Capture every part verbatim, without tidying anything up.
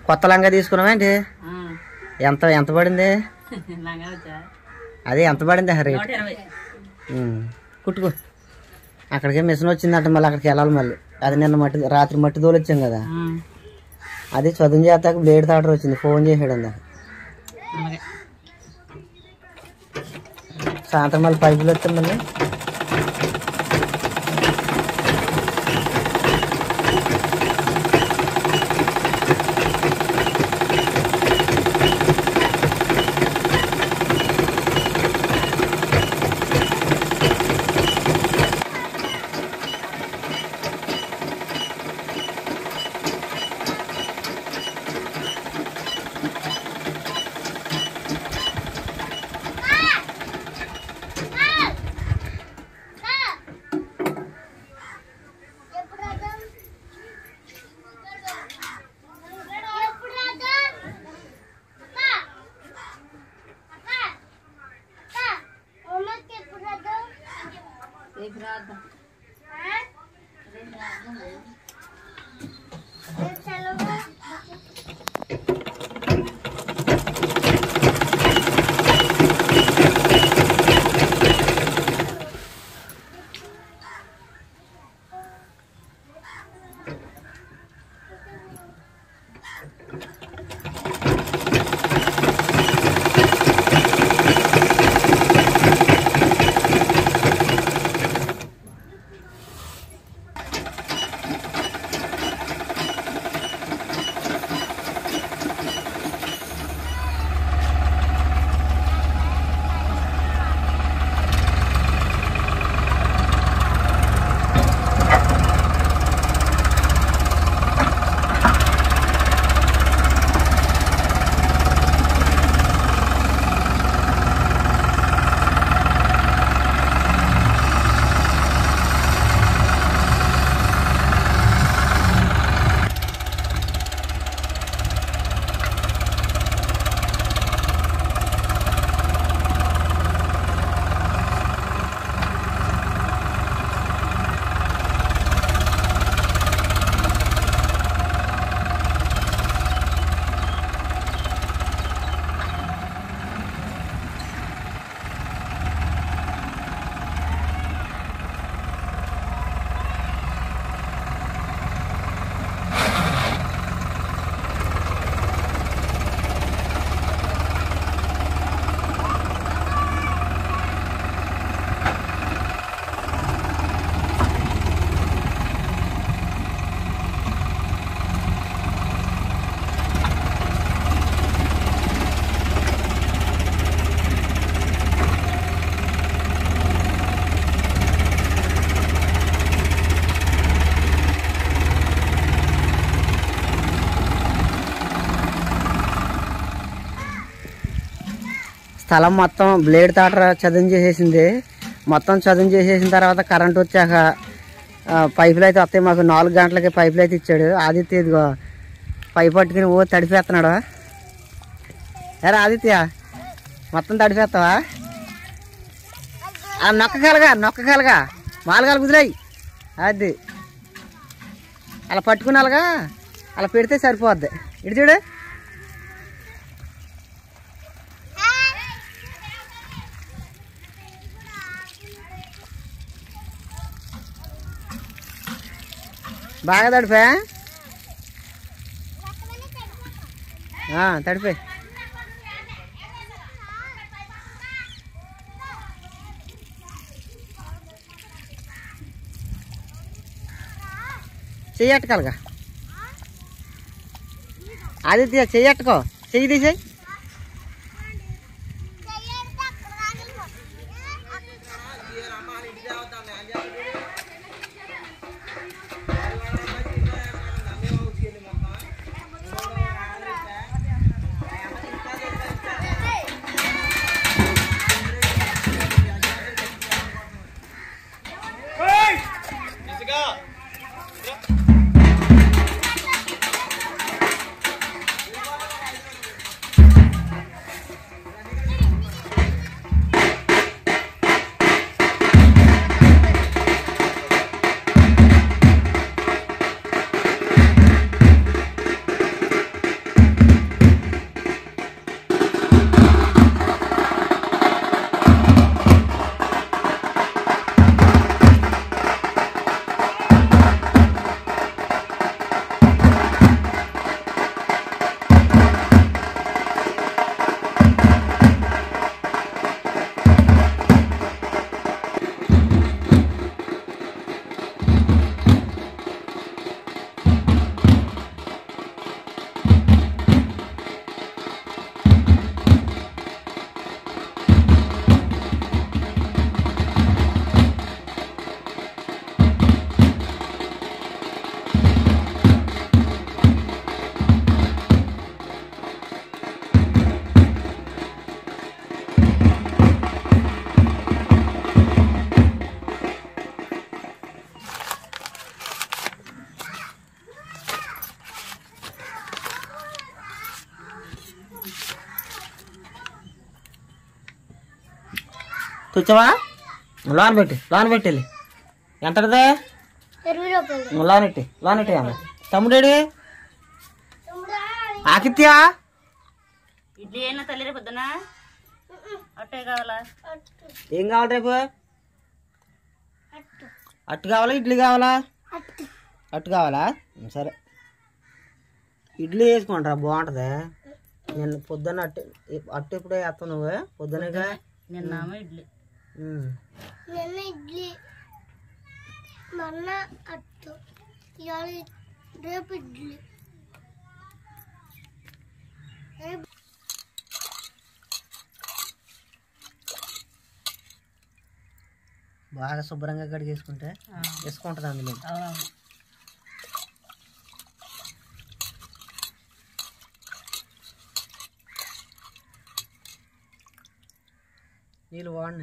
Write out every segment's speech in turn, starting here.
కొత్త లంగా తీసుకున్నావేంటి? ఎంత ఎంత పడింది? అదే ఎంత పడింది రేట్? కుట్టుకో. అక్కడికే మిషన్ వచ్చిందంట, మళ్ళీ అక్కడికి వెళ్ళాలి మళ్ళీ. అది నిన్న మట్టి రాత్రి మట్టి తోలు వచ్చాం కదా, అది చదువు చేస్తాక బ్లేడ్ తాటర్ వచ్చింది, ఫోన్ చేసాడు అందా. సాయంత్రం మళ్ళీ పైపులు వచ్చాం మళ్ళీ. స్థలం మొత్తం బ్లేడ్ తాటర్ చదును చేసేసింది. మొత్తం చదును చేసేసిన తర్వాత కరెంట్ వచ్చాక పైపులు అయితే వస్తాయి. మాకు నాలుగు గంటలకి పైపులు అయితే ఇచ్చాడు ఆదిత్య. ఇదిగో పైపు పట్టుకుని ఓ తడిపేస్తున్నాడు. ఎరా ఆదిత్య, మొత్తం తడిపేస్తావా? నొక్కగలగా నొక్కగలగా మాలగాలు కుదిరాయి. అది అలా పట్టుకున్నాలుగా, అలా పెడితే సరిపోద్ది. ఇటు చూడు, బాగా తడిపా తడిపే. చెయ్యట్టుకోలుగా ఆదిత్య, చెయ్యట్టుకో, చెయ్యి తీసేయి. కూర్చోవా లోన్ పెట్టి లోన్ పెట్టేళ్ళి ఎంతదే లోన్ పెట్టి లోన్ పెట్టి అమ్మ తమ్ముడేడి ఆకిత్యా ఇడ్లీ అయినా తల్లి రేపు పొద్దున అట్టే కావాలా ఏం కావాలి రేపు అట్టు కావాలా ఇడ్లీ కావాలా అట్టు కావాలా సరే ఇడ్లీ వేసుకుంటారా బాగుంటుంది నేను పొద్దున్న అట్టు అట్టు ఎప్పుడే వేస్తావు నువ్వు పొద్దునగా నిన్న ఇడ్లీ నిన్న ఇడ్లీ మొన్న అట్టు ఇవాళ రేపు ఇడ్లీ బాగా శుభ్రంగా కడిగేసుకుంటే వేసుకుంటుంది అందులో నీళ్ళు వాడిని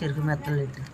చెరుకు మెత్తలు ఇట్టు